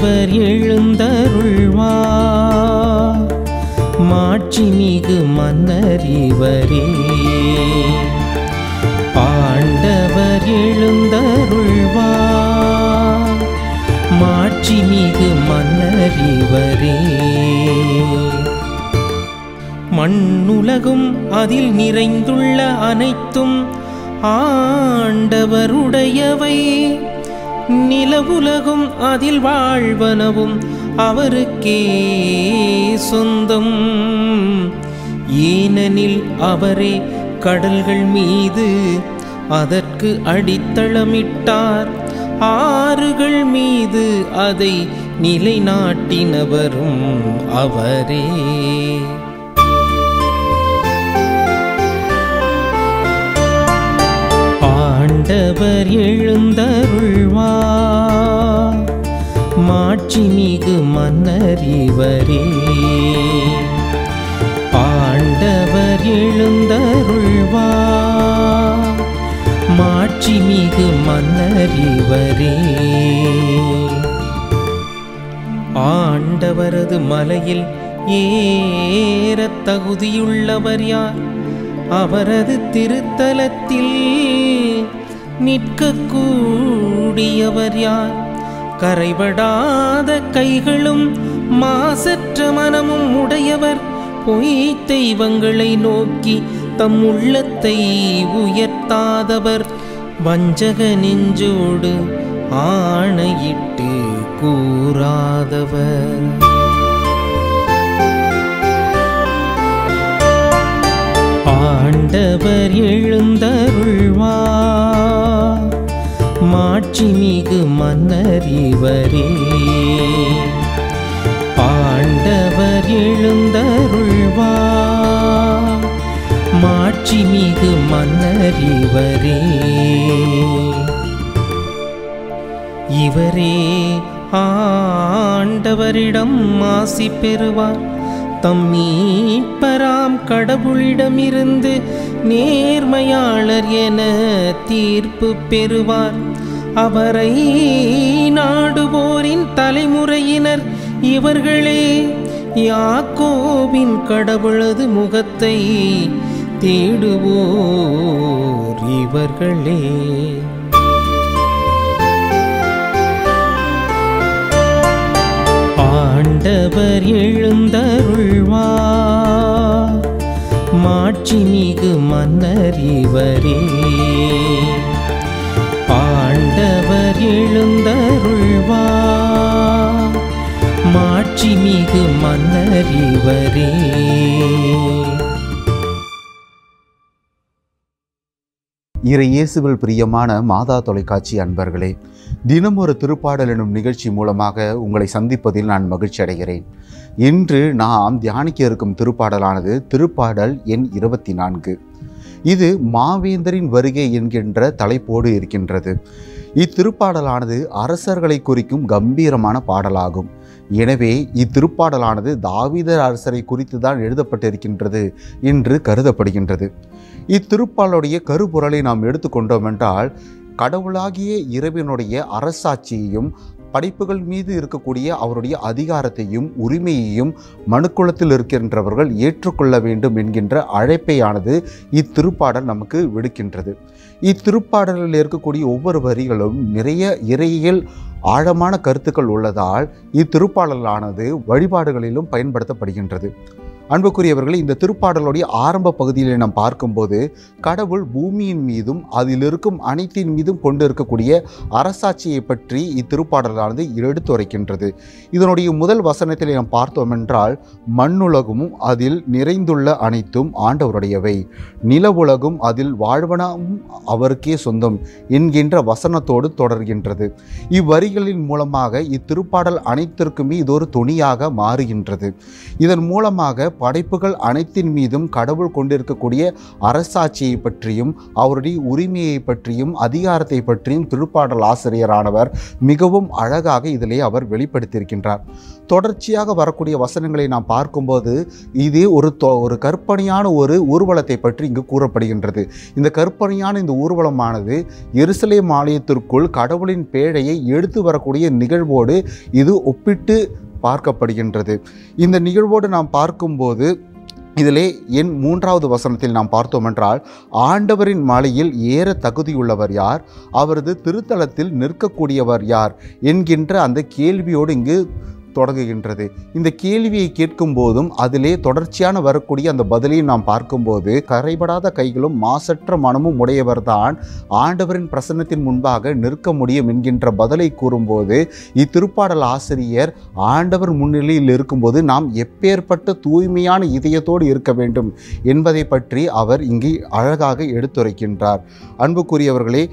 ஆண்டவர் எழுந்தருள்வார், மாட்சிமிகு மன்னர் இவரே. ஆண்டவர் எழுந்தருள்வார், மாட்சிமிகு மன்னர் இவரே. மண்ணுலகும் அதில் நிறைந்துள்ள அனைத்தும் ஆண்டவருடையவை, நிலவுலகும் அதில் வாழ்வனவும் அவருக்கே சொந்தம். ஏனெனில் அவரே கடல்கள் மீது அதற்கு அடித்தளமிட்டார், ஆறுகள் மீது அதை நிலைநாட்டினவரும் அவரே. ஆண்டவர் எழுந்தருள்வார், மாட்சிமிகு மன்னர் இவரே. ஆண்டவர் எழுந்தருள்வார், மாட்சிமிகு மன்னர் இவரே. ஆண்டவரது மலையில் ஏறத் தகுதியுள்ளவர் யார்? அவரது திருத்தலத்தில் நிற்கக்கூடியவர் யார்? கரைபடாத கைகளும் மாசற்ற மனமும் உடையவர், பொய் தெய்வங்களை நோக்கி தம் உள்ளத்தை உயர்த்தாதவர், வஞ்சக நெஞ்சோடு ஆணையிட்டு கூறாதவர். ஆண்டவர் எழுந்தருள்வார், மாட்சிமிகு மன்னர் இவரே. ஆண்டவர் எழுந்தருள்வார், மாட்சிமிகு மன்னர் இவரே. இவரே ஆண்டவரிடம் ஆசி பெறுவார், தம் மீட்பராம் கடவுளிடமிருந்து நேர்மையாளர் என தீர்ப்பு பெறுவார். அவரை நாடுவோரின் தலைமுறையினர் இவர்களே, யாக்கோபின் கடவுளது முகத்தை தேடுவோர் இவர்களே. ஆண்டவர் எழுந்தருள்வார், மாட்சிமிகு மன்னர் இவரே. ஆண்டவர் எழுந்தருள்வார், மாட்சிமிகு மன்னர் இவரே. இறையேசுவில் பிரியமான மாதா தொலைக்காட்சி அன்பர்களே, தினம் ஒரு திருப்பாடல் எனும் நிகழ்ச்சி மூலமாக உங்களை சந்திப்பதில் நான் மகிழ்ச்சி அடைகிறேன். இன்று நாம் தியானிக்க இருக்கும் திருப்பாடலானது திருப்பாடல் எண் 24. இது மாவேந்தரின் வருகை என்கின்ற தலைப்போடு இருக்கின்றது. இத்திருப்பாடலானது அரசர்களை குறிக்கும் கம்பீரமான பாடலாகும். எனவே இத்திருப்பாடலானது தாவீது அரசரை குறித்து தான் எழுதப்பட்டிருக்கின்றது என்று கருதப்படுகின்றது. இத்திருப்பாடலுடைய கருப்பொருளை நாம் எடுத்துக்கொண்டோம் என்றால், கடவுளாகிய இறைவனுடைய அரசாட்சியையும் படைப்புகள் மீது இருக்கக்கூடிய அவருடைய அதிகாரத்தையும் உரிமையையும் மனுக்குலத்தில் இருக்கின்றவர்கள் ஏற்றுக்கொள்ள வேண்டும் என்கின்ற அழைப்பையானது இத்திருப்பாடல் நமக்கு விடுக்கின்றது. இத்திருப்பாடலில் இருக்கக்கூடிய ஒவ்வொரு வரிகளும் நிறைய இறையியல் ஆழமான கருத்துக்கள் உள்ளதால் இத்திருப்பாடலானது வழிபாடுகளிலும் பயன்படுத்தப்படுகின்றது. அன்புக்குரியவர்கள், இந்த திருப்பாடலுடைய ஆரம்ப பகுதியில் நாம் பார்க்கும்போது கடவுள் பூமியின் மீதும் அதில் இருக்கும் அனைத்தின் மீதும் கொண்டு இருக்கக்கூடிய அரசாட்சியை பற்றி இத்திருப்பாடலானது எடுத்துரைக்கின்றது. இதனுடைய முதல் வசனத்தில் நாம் பார்த்தோம் என்றால், மண்ணுலகமும் அதில் நிறைந்துள்ள அனைத்தும் ஆண்டவருடையவை, நில உலகும் அதில் வாழ்வனவும் அவருக்கே சொந்தம் என்கின்ற வசனத்தோடு தொடர்கின்றது. இவ்வரிகளின் மூலமாக இத்திருப்பாடல் அனைத்திற்குமே இது ஒரு துணியாக மாறுகின்றது. இதன் மூலமாக படைப்புகள் அனைத்தின் மீதும் கடவுள் கொண்டிருக்கக்கூடிய அரசாட்சியை பற்றியும் அவருடைய உரிமையை பற்றியும் அதிகாரத்தை பற்றியும் திருப்பாடல் ஆசிரியரானவர் மிகவும் அழகாக இதிலே அவர் வெளிப்படுத்தியிருக்கின்றார். தொடர்ச்சியாக வரக்கூடிய வசனங்களை நாம் பார்க்கும்போது இது ஒரு கற்பனையான ஒரு ஊர்வலத்தை பற்றி இங்கு கூறப்படுகின்றது. இந்த கற்பனையான இந்த ஊர்வலமானது எருசலேம் ஆலயத்திற்குள் கடவுளின் பேழையை எடுத்து வரக்கூடிய நிகழ்வோடு இது ஒப்பிட்டு பார்க்கப்படுகின்றது. இந்த நிகழ்வோடு நாம் பார்க்கும்போது இதிலே என் 3வது வசனத்தில் நாம் பார்த்தோம் என்றால், ஆண்டவரின் மலையில் ஏற தகுதியுள்ளவர் யார், அவரது திருத்தலத்தில் நிற்கக்கூடியவர் யார் என்கின்ற அந்த கேள்வியோடு இங்கு தொடங்குகின்றது. இந்த கேள்வியை கேட்கும் போதும் அதிலே தொடர்ச்சியான வரக்கூடிய அந்த பதிலையும் நாம் பார்க்கும்போது, கரைபடாத கைகளும் மாசற்ற மனமும் உடையவர்தான் ஆண்டவரின் பிரசன்னத்தின் முன்பாக நிற்க முடியும் என்கின்ற பதிலை கூறும்போது, இத்திருப்பாடல் ஆசிரியர் ஆண்டவர் முன்னிலையில் இருக்கும்போது நாம் எப்பேற்பட்ட தூய்மையான இதயத்தோடு இருக்க வேண்டும் என்பதை பற்றி அவர் இங்கு அழகாக எடுத்துரைக்கின்றார். அன்புக்குரியவர்களே,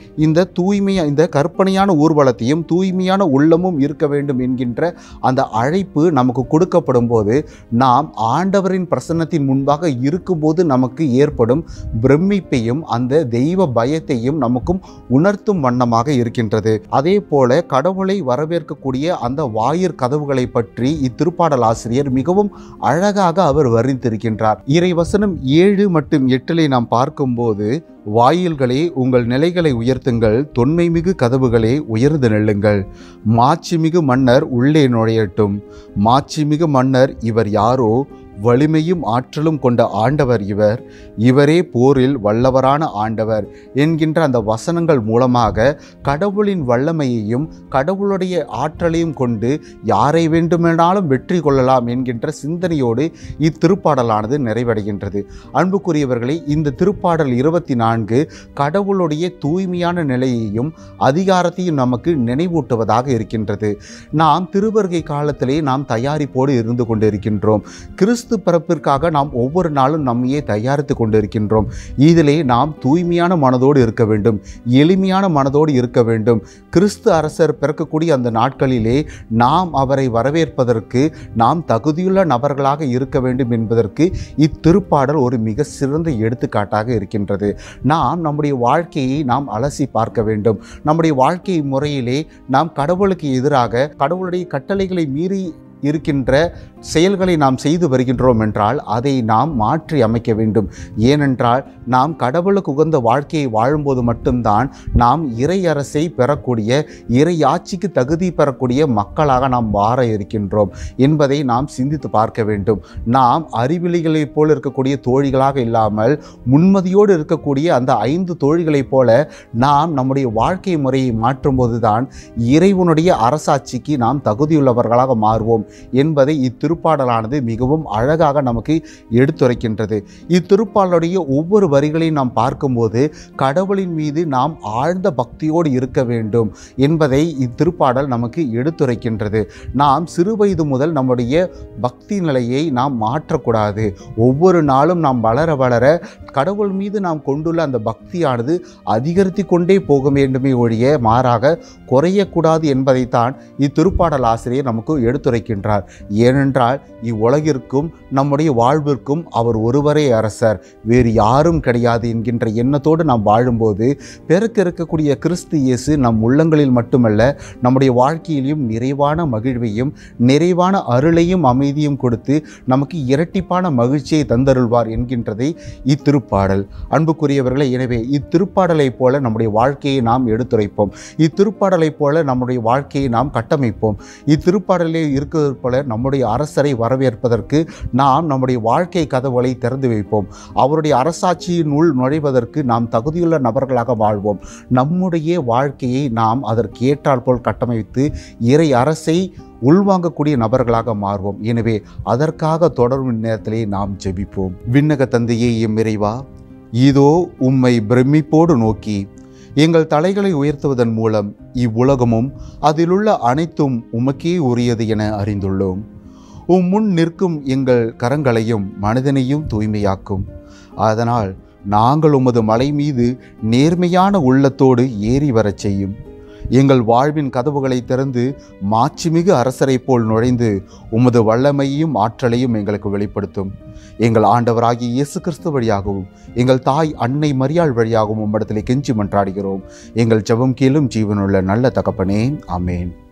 இந்த கற்பனையான ஊர்வலத்தையும் தூய்மையான உள்ளமும் இருக்க வேண்டும் என்கின்ற அந்த அழைப்பு நமக்கு கொடுக்கப்படும் போது, நாம் ஆண்டவரின் பிரசன்னத்தின் முன்பாக இருக்கும்போது நமக்கு ஏற்படும் பிரமிப்பையும் அந்த தெய்வ பயத்தையும் நமக்கும் உணர்த்தும் வண்ணமாக இருக்கின்றது. அதே போல கடவுளை வரவேற்கக்கூடிய அந்த வாயிற் கதவுகளை பற்றி இத்திருப்பாடல் ஆசிரியர் மிகவும் அழகாக அவர் வர்ணித்திருக்கின்றார். இறைவசனம் 7 மற்றும் 8 நாம் பார்க்கும்போது, வாயில்களே உங்கள் நிலைகளை உயர்த்துங்கள், தொன்மைமிகு கதவுகளே உயர்ந்து நெல்லுங்கள், மாட்சிமிகு மன்னர் உள்ளே நுழையட்டும். மாட்சிமிகு மன்னர் இவர் யாரோ, வலிமையும் ஆற்றலும் கொண்ட ஆண்டவர் இவரே போரில் வல்லவரான ஆண்டவர் என்கின்ற அந்த வசனங்கள் மூலமாக கடவுளின் வல்லமையையும் கடவுளுடைய ஆற்றலையும் கொண்டு யாரை வேண்டுமானாலும் வெற்றி கொள்ளலாம் என்கின்ற சிந்தனையோடு இத்திருப்பாடலானது நிறைவடைகின்றது. அன்புக்குரியவர்களே, இந்த திருப்பாடல் 24 கடவுளுடைய தூய்மையான நிலையையும் அதிகாரத்தையும் நமக்கு நினைவூட்டுவதாக இருக்கின்றது. நாம் திருவருகை காலத்திலே நாம் தயாரிப்போடு இருந்து கொண்டிருக்கின்றோம். கிறிஸ்து பிறப்பிற்காக நாம் ஒவ்வொரு நாளும் நம்மையே தயாரித்து கொண்டிருக்கின்றோம். இதிலே நாம் தூய்மையான மனதோடு இருக்க வேண்டும், எளிமையான மனதோடு இருக்க வேண்டும். கிறிஸ்து அரசர் பிறக்கக்கூடிய அந்த நாட்களிலே நாம் அவரை வரவேற்பதற்கு நாம் தகுதியுள்ள நபர்களாக இருக்க வேண்டும் என்பதற்கு இத்திருப்பாடல் ஒரு மிக சிறந்த எடுத்துக்காட்டாக இருக்கின்றது. நாம் நம்முடைய வாழ்க்கையை நாம் அலசி பார்க்க வேண்டும். நம்முடைய வாழ்க்கை முறையிலே நாம் கடவுளுக்கு எதிராக கடவுளுடைய கட்டளைகளை மீறி இருக்கின்ற செயல்களை நாம் செய்து வருகின்றோம் என்றால் அதை நாம் மாற்றி அமைக்க வேண்டும். ஏனென்றால் நாம் கடவுளுக்கு உகந்த வாழ்க்கையை வாழும்போது மட்டும்தான் நாம் இறை அரசை பெறக்கூடிய, இறை ஆட்சிக்கு தகுதி பெறக்கூடிய மக்களாக நாம் வாழ இருக்கின்றோம் என்பதை நாம் சிந்தித்து பார்க்க வேண்டும். நாம் அறிவிலிகளைப் போல இருக்கக்கூடிய தோழிகளாக இல்லாமல் முன்மதியோடு இருக்கக்கூடிய அந்த 5 தோழிகளைப் போல நாம் நம்முடைய வாழ்க்கை முறையை மாற்றும்போது தான் இறைவனுடைய அரசாட்சிக்கு நாம் தகுதியுள்ளவர்களாக மாறுவோம் என்பதை இத்திருப்பாடலானது மிகவும் அழகாக நமக்கு எடுத்துரைக்கின்றது. இத்திருப்பாடலுடைய ஒவ்வொரு வரிகளையும் நாம் பார்க்கும்போது கடவுளின் மீது நாம் ஆழ்ந்த பக்தியோடு இருக்க வேண்டும் என்பதை இத்திருப்பாடல் நமக்கு எடுத்துரைக்கின்றது. நாம் சிறு வயது முதல் நம்முடைய பக்தி நிலையை நாம் மாற்றக்கூடாது. ஒவ்வொரு நாளும் நாம் வளர வளர கடவுள் மீது நாம் கொண்டுள்ள அந்த பக்தியானது அதிகரித்து கொண்டே போக வேண்டுமே ஒழிய மாறாக குறையக்கூடாது என்பதைத்தான் இத்திருப்பாடல் ஆசிரியர் நமக்கு எடுத்துரைக்கின்றார். ஏனென்றால் இவ்வுலகிற்கும் நம்முடைய வாழ்விற்கும் அவர் ஒருவரே அரசர், வேறு யாரும் கிடையாது என்கின்ற எண்ணத்தோடு நாம் வாழும்போது பிறக்க இருக்கக்கூடிய கிறிஸ்து இயேசு நம் உள்ளங்களில் மட்டுமல்ல நம்முடைய வாழ்க்கையிலும் நிறைவான மகிழ்வையும் நிறைவான அருளையும் அமைதியும் கொடுத்து நமக்கு இரட்டிப்பான மகிழ்ச்சியை தந்தருள்வார் என்கின்றதை இத்திருப்பாடல். அன்புக்குரியவர்களே, எனவே இத்திருப்பாடலைப் போல நம்முடைய வாழ்க்கையை நாம் எடுத்துரைப்போம். இத்திருப்பாடலைப் போல நம்முடைய வாழ்க்கையை நாம் கட்டமைப்போம். இத்திருப்பாடலே இருக்கிறது போல நம்முடைய அரசரை வரவேற்பதற்கு நாம் நம்முடைய வாழ்க்கை கதவுகளை திறந்து வைப்போம். அவருடைய அரசாட்சியின் உள் நுழைவதற்கு நாம் தகுதியுள்ள நபர்களாக வாழ்வோம். நம்முடைய வாழ்க்கையை நாம் அதற்கு ஏற்றால் போல் கட்டமைத்து இறை அரசை உள்வாங்கக்கூடிய நபர்களாக மாறுவோம். எனவே அதற்காக தொடரும் நேரத்திலே நாம் ஜெபிப்போம். விண்ணக தந்தையே, எம் இறைவா, இதோ உம்மை பிரமிப்போடு நோக்கி எங்கள் தலைகளை உயர்த்துவதன் மூலம் இவ்வுலகமும் அதிலுள்ள அனைத்தும் உமக்கே உரியது என அறிந்துள்ளோம். முன் நிற்கும் எங்கள் கரங்களையும் மனிதனையும் தூய்மையாக்கும். அதனால் நாங்கள் உமது மலை மீது நேர்மையான உள்ளத்தோடு ஏறி வரச் செய்யும். எங்கள் வாழ்வின் கதவுகளை திறந்து மாட்சிமிகு அரசரை போல் நுழைந்து உமது வல்லமையையும் ஆற்றலையும் எங்களுக்கு வெளிப்படுத்தும். எங்கள் ஆண்டவராகிய இயேசு கிறிஸ்து வழியாகவும் எங்கள் தாய் அன்னை மரியாள் வழியாகவும் உம்மிடத்திலே கெஞ்சி மன்றாடுகிறோம். எங்கள் ஜெபம் கேளும் ஜீவனுள்ள நல்ல தகப்பனே, ஆமேன்.